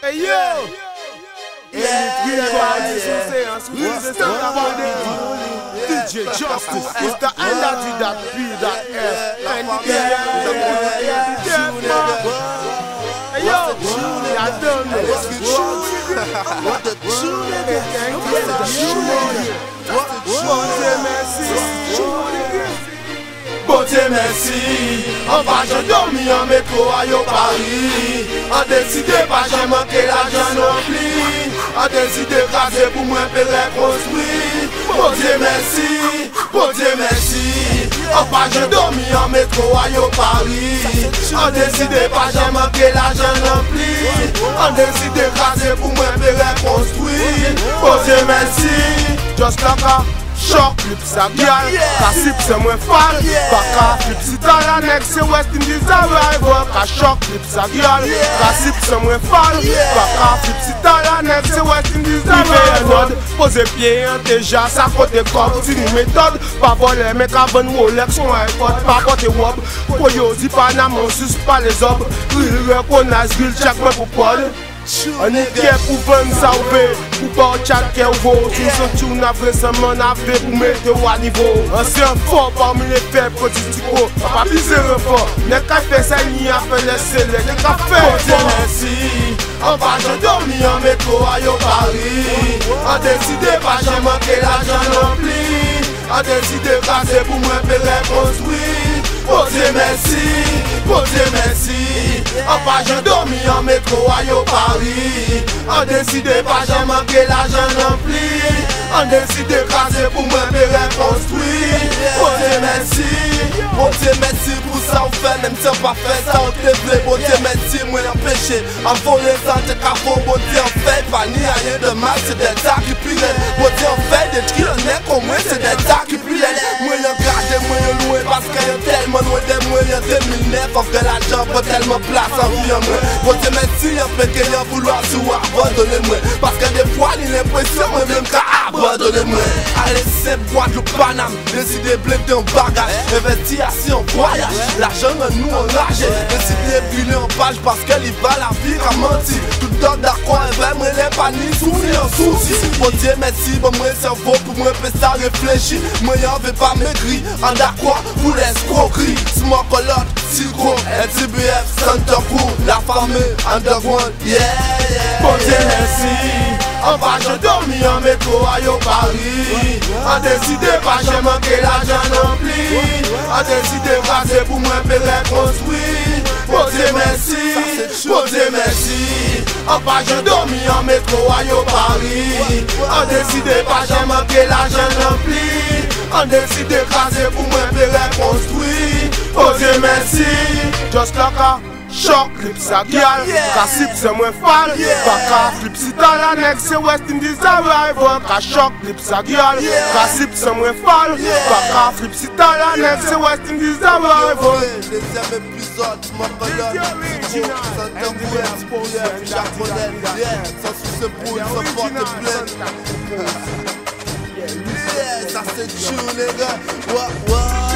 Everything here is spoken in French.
Hey yo! DJ Justice is the energy that be that F. And hey yo! I don't know. What the true nigga? Bon Dieu merci, on va je dormir en métro à yo Paris. On décide pas jamais manquer l'argent non plus. On décide craser pour moi faire reconstruire. Bon Dieu merci, bon Dieu merci. On va je dormir en métro à yo Paris. On décide pas jamais manquer l'argent non plus. On décide craser pour moi faire reconstruire. Bon Dieu merci, just like a shock flip sa gyal, ka sip se mwen fal. Baka flip si ta la nek se West Indies arrival. Ka shock flip sa gyal, ka sip se mwen fal. Baka flip si ta la nek se West Indies arrival. Pose pied en deja sa kote kop, ti ni méthode. Pa vole mek avan Rolex son iPod, pa kote wob. Koyo di Panama sus pa les ob. Real recognize real check mwen pou pod. On est fier pour vendre ça ou bé, pour pas tchaquer au veau. Tout ce tourne après ça m'en a fait pour mettre au niveau. Ancien fort parmi les faibles politico. Pas viser le fort, n'est qu'à faire ça ni à faire laisser les n'est qu'à faire. Bon Dieu merci, on va je dormir en métro à yo Paris. On décide pas jamais manquer l'argent non plus. On décide craser pour moi faire reconstruire. Bon Dieu merci, bon Dieu merci. On va je dormir en métro à yo Paris. On décide pas jamais manquer l'argent non plus. On décide craser pour moi faire reconstruire. Bon Dieu merci, bon Dieu merci pour ça on fait. Même si on pas fait ça on te plaît. Bon Dieu merci, moi empêché. En voler sans te capot, bon Dieu en fait. Pas ni rien de mal, c'est des tas qui pillent. Bon Dieu en fait des trillionnaires comme moi, c'est des tas qui pillent. Moi y'en garde, moi y'en loué parce qu'il y a tellement loin de moi. Y'en 2009, on fait l'argent pour tellement place en vie en moi. Bon Dieu merci, y'en fait qu'il y a vouloir sous abandonner-moi. Parce que des fois, il a l'impression moi-même qu'à abandonner-moi. Allez, c'est boîte le Paname, décider de blender en bagage. Investir assis en voyage, l'argent nous enragé. Décider de brûler en page parce qu'elle y va la vie à mentir. Tout le temps d'accord, elle va me les paniques, souffrir en souci. Bon Dieu merci, bon moi cerveau pour moi peut ça réfléchir. Moi y'en veux pas maigrir, en d'accord pour l'escroquerie. Smoke a lot, Silco, NTBF, Center Crew, la famille, underground, yeah, yeah. Bon Dieu merci, on va je dormir en métro à yo Paris. On décide pas jamais manquer l'argent non plus. On décide craser pour moi faire reconstruire. Bon Dieu merci, bon Dieu merci. On va je dormir en métro à yo Paris. On décide pas jamais manquer l'argent non plus. On décide craser pour moi faire reconstruire. Bon Dieu merci, just like a shock flip sa gyal, ka sip se mwen fal. Baka flip si ta la nek se West Indies arrival. Ka shock flip sa gyal, ka sip se mwen fal. Baka flip si ta la nek se West Indies arrival. Deuxième épisode, Smoke a lot, Silco, Center Crew, NTBF, chaque modèle, yeah. Sans souci pour une porte pleine. Yeah, ça c'est true, les gars.